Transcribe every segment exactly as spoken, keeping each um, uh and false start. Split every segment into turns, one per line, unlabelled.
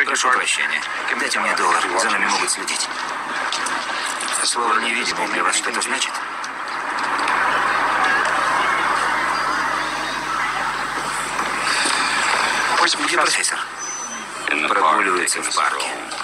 Прошу прощения. Дайте мне доллар. За нами могут следить. Слово «невидимый» для вас что-то значит? Где профессор? Прогуливается в парке.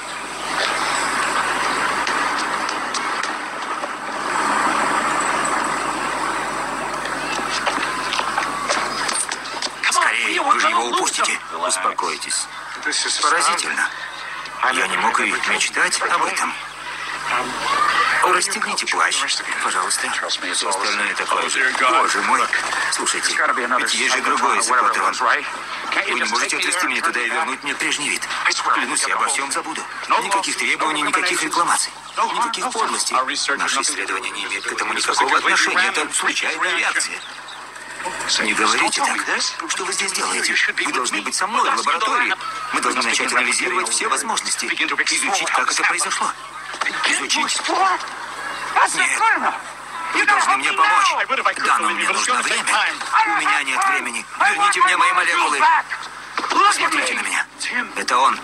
Скорее, вы же его упустите. Успокойтесь. Поразительно. Я не мог и мечтать об этом. Расстегните плащ, пожалуйста. Все остальное такое же. Боже мой. Слушайте, ведь есть же другой язык патрон. Вы не можете отвезти меня туда и вернуть мне прежний вид. Клянусь, я обо всем забуду. Никаких требований, никаких рекламаций. Никаких подлостей. Наши исследования не имеют к этому никакого отношения. Это случайная реакция. Не говорите так. Что вы здесь делаете? Вы должны быть со мной в лаборатории. Мы должны начать анализировать все возможности. Изучить, как это произошло. Изучить? Нет. Вы должны мне помочь. Да, но мне нужно время. У меня нет времени. Верните мне мои молекулы. Посмотрите на меня. Это он.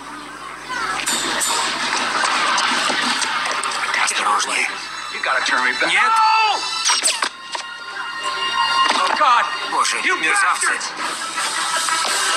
Осторожнее. Нет. Боже, мерзавцы.